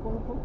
acolo pe...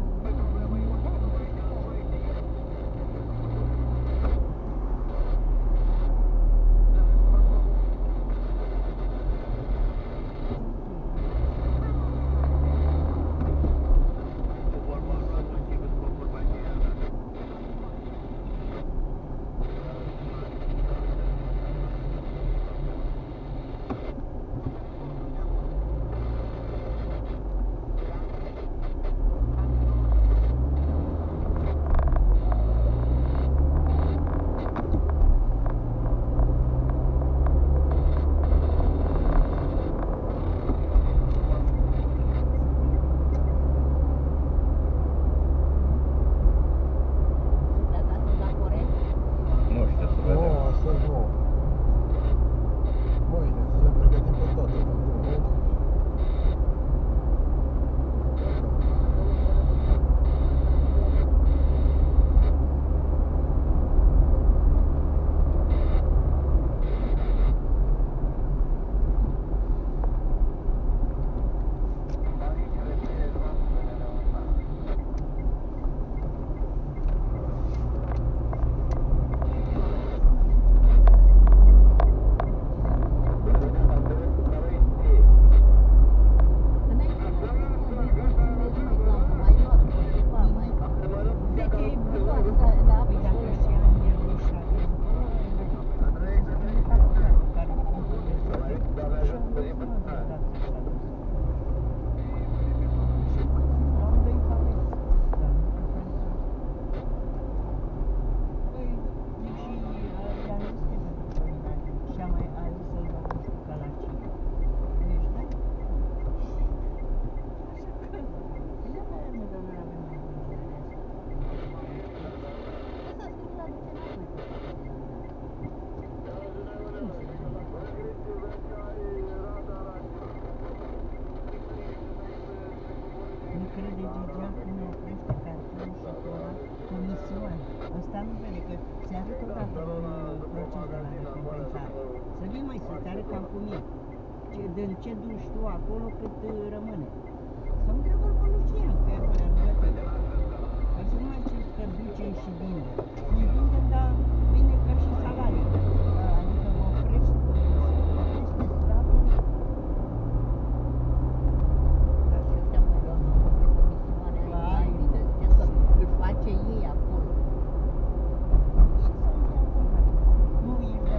Ăsta nu vede că se arătă odată un proces de la recompensare. Să vii mai să-ți arăt cam cum e. Din ce duci tu acolo cât rămâne. Să întrebă pe Lucian, că e acolo lângă tine. Ca să nu mai știți că duce și vine. Nu vinde, dar vine ca și salariu. Adică mă oprești pe stradă. Dar și ăsta mă luăm comisioane ai de ce că îl face ei acolo. Nu e de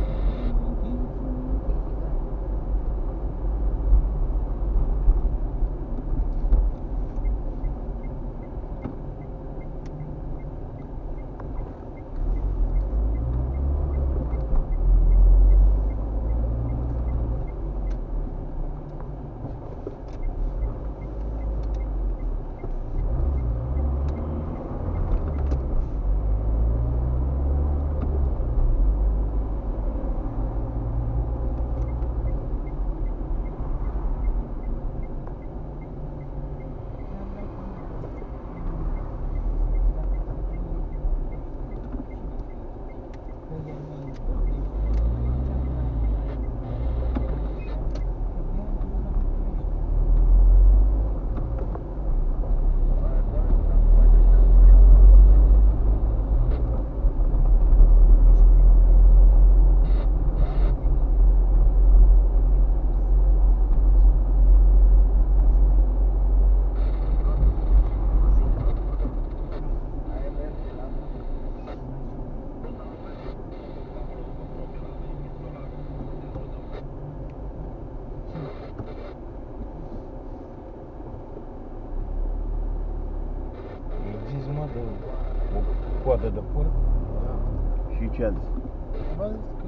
O coadă de porc și ce a zis?